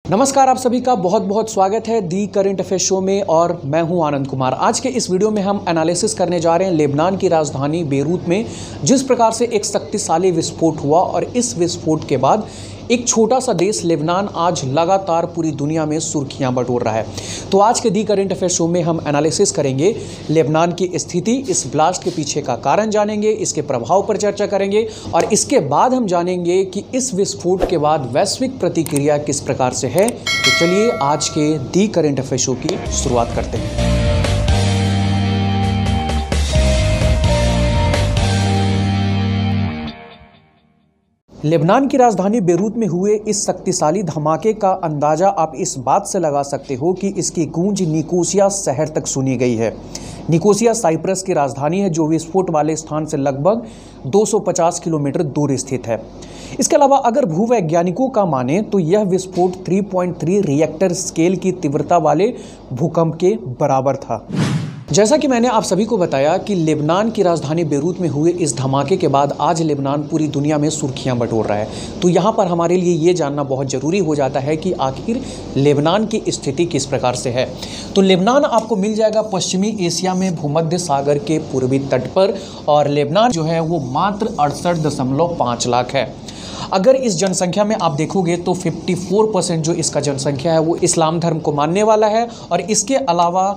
नमस्कार, आप सभी का बहुत बहुत स्वागत है दी करंट अफेयर शो में और मैं हूं आनंद कुमार। आज के इस वीडियो में हम एनालिसिस करने जा रहे हैं लेबनान की राजधानी बेरूत में जिस प्रकार से एक शक्तिशाली विस्फोट हुआ और इस विस्फोट के बाद एक छोटा सा देश लेबनान आज लगातार पूरी दुनिया में सुर्खियां बटोर रहा है। तो आज के दी करंट अफेयर शो में हम एनालिसिस करेंगे लेबनान की स्थिति, इस ब्लास्ट के पीछे का कारण जानेंगे, इसके प्रभाव पर चर्चा करेंगे और इसके बाद हम जानेंगे कि इस विस्फोट के बाद वैश्विक प्रतिक्रिया किस प्रकार से है। तो चलिए आज के दी करंट अफेयर शो की शुरुआत करते हैं। लेबनान की राजधानी बेरूत में हुए इस शक्तिशाली धमाके का अंदाजा आप इस बात से लगा सकते हो कि इसकी गूंज निकोसिया शहर तक सुनी गई है। निकोसिया साइप्रस की राजधानी है जो विस्फोट वाले स्थान से लगभग 250 किलोमीटर दूर स्थित है। इसके अलावा अगर भूवैज्ञानिकों का माने तो यह विस्फोट 3.3 रिएक्टर स्केल की तीव्रता वाले भूकंप के बराबर था। जैसा कि मैंने आप सभी को बताया कि लेबनान की राजधानी बेरूत में हुए इस धमाके के बाद आज लेबनान पूरी दुनिया में सुर्खियां बटोर रहा है। तो यहाँ पर हमारे लिए ये जानना बहुत ज़रूरी हो जाता है कि आखिर लेबनान की स्थिति किस प्रकार से है। तो लेबनान आपको मिल जाएगा पश्चिमी एशिया में भूमध्य सागर के पूर्वी तट पर और लेबनान जो है वो मात्र 68.5 लाख है। अगर इस जनसंख्या में आप देखोगे तो 54% जो इसका जनसंख्या है वो इस्लाम धर्म को मानने वाला है और इसके अलावा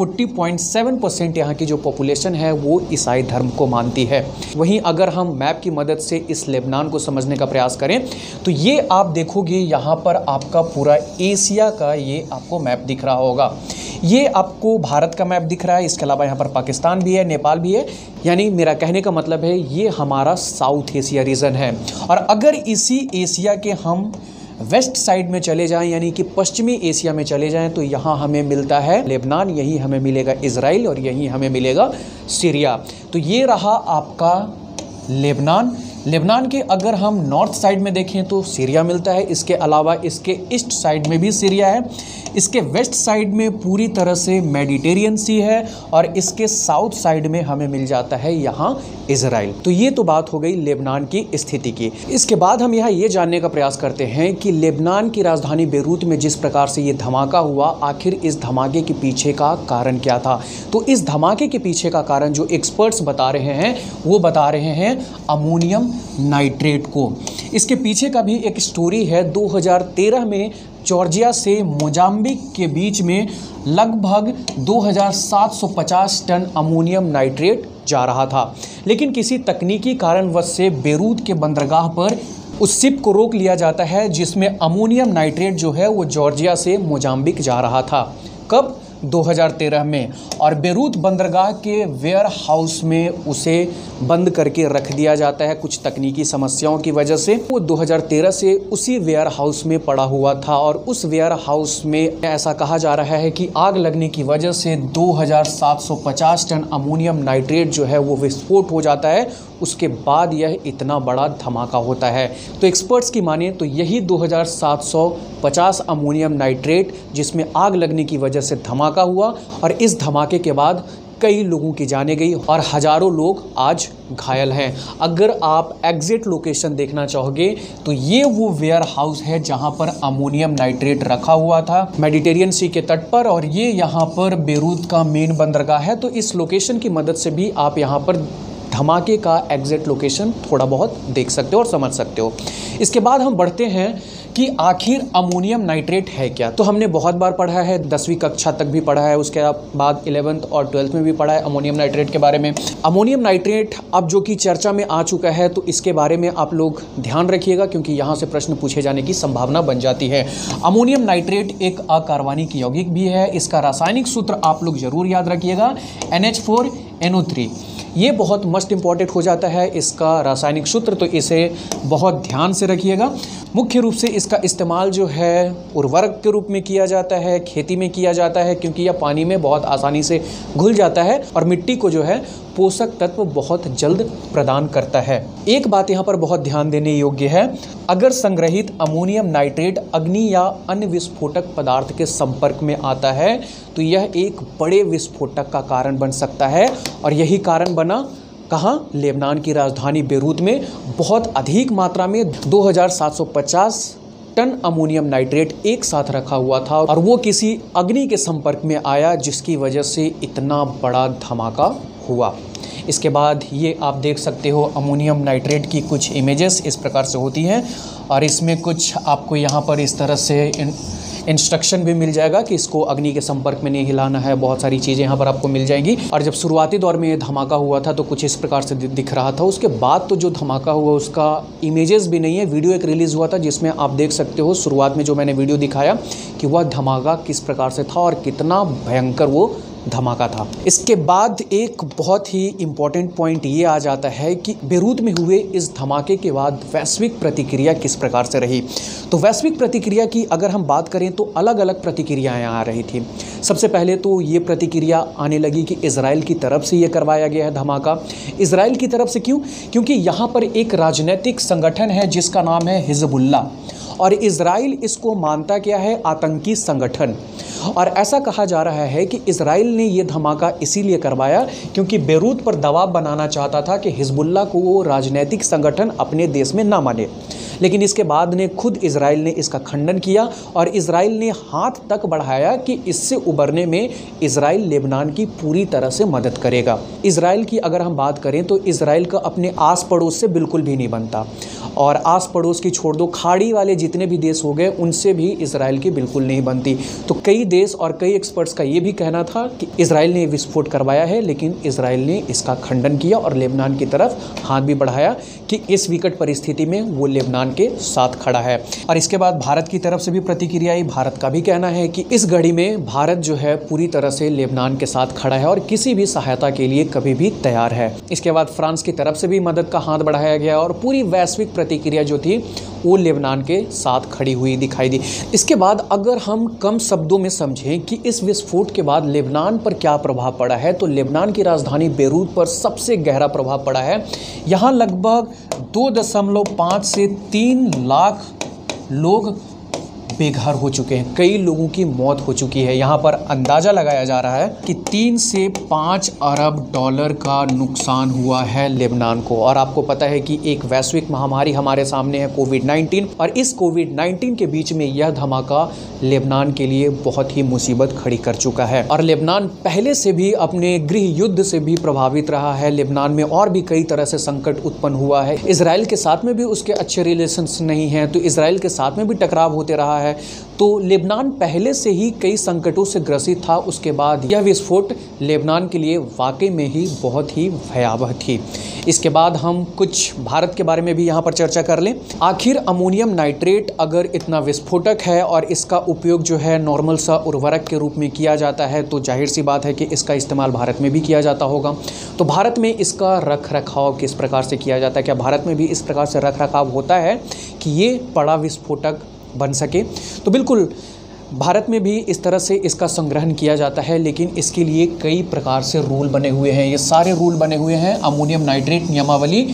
40.7% यहाँ की जो पॉपुलेशन है वो ईसाई धर्म को मानती है। वहीं अगर हम मैप की मदद से इस लेबनान को समझने का प्रयास करें तो ये आप देखोगे यहाँ पर आपका पूरा एशिया का ये आपको मैप दिख रहा होगा। ये आपको भारत का मैप दिख रहा है, इसके अलावा यहाँ पर पाकिस्तान भी है, नेपाल भी है। यानी मेरा कहने का मतलब है ये हमारा साउथ एशिया रीजन है। और अगर इसी एशिया के हम वेस्ट साइड में चले जाएं यानी कि पश्चिमी एशिया में चले जाएं तो यहाँ हमें मिलता है लेबनान, यहीं हमें मिलेगा इजराइल और यहीं हमें मिलेगा सीरिया। तो ये रहा आपका लेबनान के अगर हम नॉर्थ साइड में देखें तो सीरिया मिलता है, इसके अलावा इसके ईस्ट साइड में भी सीरिया है, इसके वेस्ट साइड में पूरी तरह से मेडिटेरियन सी है और इसके साउथ साइड में हमें मिल जाता है यहाँ इजराइल। तो ये तो बात हो गई लेबनान की स्थिति की। इसके बाद हम यहाँ ये जानने का प्रयास करते हैं कि लेबनान की राजधानी बेरूत में जिस प्रकार से ये धमाका हुआ आखिर इस धमाके के पीछे का कारण क्या था। तो इस धमाके के पीछे का कारण जो एक्सपर्ट्स बता रहे हैं वो बता रहे हैं अमोनियम नाइट्रेट को। इसके पीछे का भी एक स्टोरी है। 2013 में जॉर्जिया से मोजाम्बिक के बीच में लगभग 2750 टन अमोनियम नाइट्रेट जा रहा था, लेकिन किसी तकनीकी कारणवश से बेरूत के बंदरगाह पर उस शिप को रोक लिया जाता है जिसमें अमोनियम नाइट्रेट जो है वो जॉर्जिया से मोजाम्बिक जा रहा था। कब? 2013 में। और बेरूत बंदरगाह के वेयर हाउस में उसे बंद करके रख दिया जाता है कुछ तकनीकी समस्याओं की वजह से। वो 2013 से उसी वेयर हाउस में पड़ा हुआ था और उस वेयर हाउस में ऐसा कहा जा रहा है कि आग लगने की वजह से 2750 टन अमोनियम नाइट्रेट जो है वो विस्फोट हो जाता है। उसके बाद यह इतना बड़ा धमाका होता है। तो एक्सपर्ट्स की माने तो यही 2750 अमोनियम नाइट्रेट जिसमें आग लगने की वजह से धमाका हुआ और इस धमाके के बाद कई लोगों की जानें गई और हजारों लोग आज घायल हैं। अगर आप एग्जैक्ट लोकेशन देखना चाहोगे तो ये वो वेयर हाउस है जहां पर अमोनियम नाइट्रेट रखा हुआ था मेडिटेरियन सी के तट पर और ये यहाँ पर बेरूत का मेन बंदरगाह है। तो इस लोकेशन की मदद से भी आप यहाँ पर धमाके का एग्जैक्ट लोकेशन थोड़ा बहुत देख सकते हो और समझ सकते हो। इसके बाद हम बढ़ते हैं कि आखिर अमोनियम नाइट्रेट है क्या। तो हमने बहुत बार पढ़ा है, 10वीं कक्षा तक भी पढ़ा है, उसके बाद 11th और 12th में भी पढ़ा है अमोनियम नाइट्रेट के बारे में। अमोनियम नाइट्रेट अब जो कि चर्चा में आ चुका है तो इसके बारे में आप लोग ध्यान रखिएगा क्योंकि यहाँ से प्रश्न पूछे जाने की संभावना बन जाती है। अमोनियम नाइट्रेट एक अकार्बनिक यौगिक भी है। इसका रासायनिक सूत्र आप लोग जरूर याद रखिएगा, NH4NO3। ये बहुत मोस्ट इंपॉर्टेंट हो जाता है इसका रासायनिक सूत्र, तो इसे बहुत ध्यान से रखिएगा। मुख्य रूप से इसका इस्तेमाल जो है उर्वरक के रूप में किया जाता है, खेती में किया जाता है क्योंकि यह पानी में बहुत आसानी से घुल जाता है और मिट्टी को जो है पोषक तत्व बहुत जल्द प्रदान करता है। एक बात यहाँ पर बहुत ध्यान देने योग्य है, अगर संग्रहित अमोनियम नाइट्रेट अग्नि या अन्य विस्फोटक पदार्थ के संपर्क में आता है तो यह एक बड़े विस्फोटक का कारण बन सकता है और यही कारण बना कहाँ? लेबनान की राजधानी बेरूत में बहुत अधिक मात्रा में 2750 टन अमोनियम नाइट्रेट एक साथ रखा हुआ था और वो किसी अग्नि के संपर्क में आया, जिसकी वजह से इतना बड़ा धमाका हुआ। इसके बाद ये आप देख सकते हो अमोनियम नाइट्रेट की कुछ इमेजेस इस प्रकार से होती हैं और इसमें कुछ आपको यहाँ पर इस तरह से इंस्ट्रक्शन भी मिल जाएगा कि इसको अग्नि के संपर्क में नहीं हिलाना है। बहुत सारी चीज़ें यहाँ पर आपको मिल जाएंगी। और जब शुरुआती दौर में ये धमाका हुआ था तो कुछ इस प्रकार से दिख रहा था। उसके बाद तो जो धमाका हुआ उसका इमेजेस भी नहीं है, वीडियो एक रिलीज़ हुआ था जिसमें आप देख सकते हो शुरुआत में जो मैंने वीडियो दिखाया कि वह धमाका किस प्रकार से था और कितना भयंकर वो धमाका था। इसके बाद एक बहुत ही इम्पॉर्टेंट पॉइंट ये आ जाता है कि बेरूत में हुए इस धमाके के बाद वैश्विक प्रतिक्रिया किस प्रकार से रही। तो वैश्विक प्रतिक्रिया की अगर हम बात करें तो अलग अलग प्रतिक्रियाएं आ रही थी। सबसे पहले तो ये प्रतिक्रिया आने लगी कि इजराइल की तरफ से ये करवाया गया है धमाका। इजराइल की तरफ से क्यों? क्योंकि यहाँ पर एक राजनीतिक संगठन है जिसका नाम है हिजबुल्ला और इजराइल इसको मानता क्या है, आतंकी संगठन। और ऐसा कहा जा रहा है कि इजराइल ने ये धमाका इसीलिए करवाया क्योंकि बेरूत पर दबाव बनाना चाहता था कि हिजबुल्ला को वो राजनीतिक संगठन अपने देश में ना माने। लेकिन इसके बाद ने खुद इजराइल ने इसका खंडन किया और इजराइल ने हाथ तक बढ़ाया कि इससे उबरने में इजराइल लेबनान की पूरी तरह से मदद करेगा। इजराइल की अगर हम बात करें तो इजराइल का अपने आस पड़ोस से बिल्कुल भी नहीं बनता और आस पड़ोस की छोड़ दो, खाड़ी वाले जितने भी देश हो गए उनसे भी इजराइल की बिल्कुल नहीं बनती। तो कई देश और कई एक्सपर्ट्स का ये भी कहना था कि इजराइल ने विस्फोट करवाया है, लेकिन इजराइल ने इसका खंडन किया और लेबनान की तरफ हाथ भी बढ़ाया कि इस विकट परिस्थिति में वो लेबनान के साथ खड़ा है। और इसके बाद भारत की तरफ से भी प्रतिक्रिया आई। भारत का भी कहना है कि इस घड़ी में भारत जो है पूरी तरह से लेबनान के साथ खड़ा है और किसी भी सहायता के लिए कभी भी तैयार है। इसके बाद फ्रांस की तरफ से भी मदद का हाथ बढ़ाया गया और पूरी वैश्विक प्रतिक्रिया जो थी वो लेबनान के साथ खड़ी हुई दिखाई दी। इसके बाद अगर हम कम शब्दों में समझें कि इस विस्फोट के बाद लेबनान पर क्या प्रभाव पड़ा है तो लेबनान की राजधानी बेरूत पर सबसे गहरा प्रभाव पड़ा है। यहाँ लगभग 2.5 से 3 लाख लोग बेघर हो चुके हैं, कई लोगों की मौत हो चुकी है। यहाँ पर अंदाज़ा लगाया जा रहा है कि 3 से 5 अरब डॉलर का नुकसान हुआ है लेबनान को। और आपको पता है कि एक वैश्विक महामारी हमारे सामने है कोविड-19 और इस कोविड-19 के बीच में यह धमाका लेबनान के लिए बहुत ही मुसीबत खड़ी कर चुका है। और लेबनान पहले से भी अपने गृह युद्ध से भी प्रभावित रहा है। लेबनान में और भी कई तरह से संकट उत्पन्न हुआ है। इजराइल के साथ में भी उसके अच्छे रिलेशंस नहीं हैं, तो इजराइल के साथ में भी टकराव होते रहा है। तो लेबनान पहले से ही कई संकटों से ग्रसित था। उसके बाद यह विस्फोट लेबनान के लिए वाकई में ही बहुत ही भयावह थी। इसके बाद हम कुछ भारत के बारे में भी यहाँ पर चर्चा कर लें। आखिर अमोनियम नाइट्रेट अगर इतना विस्फोटक है और इसका उपयोग जो है नॉर्मल सा उर्वरक के रूप में किया जाता है तो जाहिर सी बात है कि इसका इस्तेमाल भारत में भी किया जाता होगा। तो भारत में इसका रख रखाव किस प्रकार से किया जाता है? क्या भारत में भी इस प्रकार से रख रखाव होता है कि ये बड़ा विस्फोटक बन सके? तो बिल्कुल भारत में भी इस तरह से इसका संग्रहण किया जाता है, लेकिन इसके लिए कई प्रकार से रूल बने हुए हैं। ये सारे रूल बने हुए हैं अमोनियम नाइट्रेट नियमावली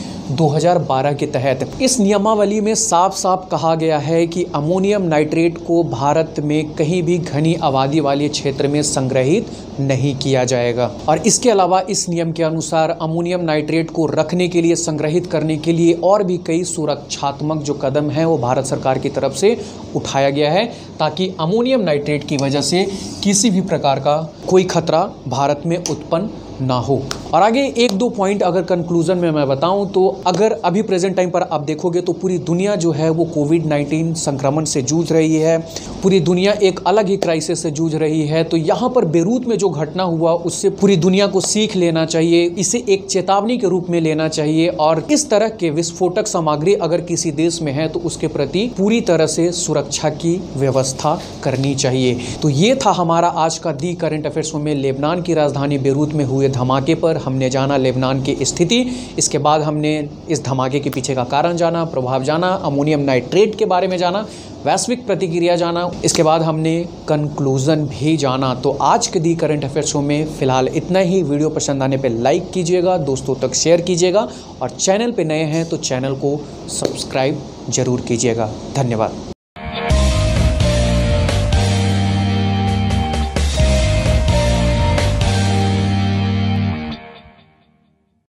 2012 के तहत। इस नियमावली में साफ साफ कहा गया है कि अमोनियम नाइट्रेट को भारत में कहीं भी घनी आबादी वाले क्षेत्र में संग्रहित नहीं किया जाएगा। और इसके अलावा इस नियम के अनुसार अमोनियम नाइट्रेट को रखने के लिए, संग्रहित करने के लिए और भी कई सुरक्षात्मक जो कदम हैं वो भारत सरकार की तरफ से उठाया गया है ताकि अमोनियम नाइट्रेट की वजह से किसी भी प्रकार का कोई खतरा भारत में उत्पन्न ना हो। और आगे 1-2 पॉइंट अगर कंक्लूजन में मैं बताऊं तो अगर अभी प्रेजेंट टाइम पर आप देखोगे तो पूरी दुनिया जो है वो कोविड-19 संक्रमण से जूझ रही है। पूरी दुनिया एक अलग ही क्राइसिस से जूझ रही है। तो यहाँ पर बेरूत में जो घटना हुआ उससे पूरी दुनिया को सीख लेना चाहिए, इसे एक चेतावनी के रूप में लेना चाहिए और इस तरह के विस्फोटक सामग्री अगर किसी देश में है तो उसके प्रति पूरी तरह से सुरक्षा की व्यवस्था करनी चाहिए। तो ये था हमारा आज का दी करंट अफेयर्स में लेबनान की राजधानी बेरूत में हुए धमाके पर हमने जाना लेबनान की स्थिति। इसके बाद हमने इस धमाके के पीछे का कारण जाना, प्रभाव जाना, अमोनियम नाइट्रेट के बारे में जाना, वैश्विक प्रतिक्रिया जाना। इसके बाद हमने कंक्लूजन भी जाना। तो आज के दी करंट अफेयर शो में फिलहाल इतना ही। वीडियो पसंद आने पे लाइक कीजिएगा, दोस्तों तक शेयर कीजिएगा और चैनल पे नए हैं तो चैनल को सब्सक्राइब जरूर कीजिएगा। धन्यवाद।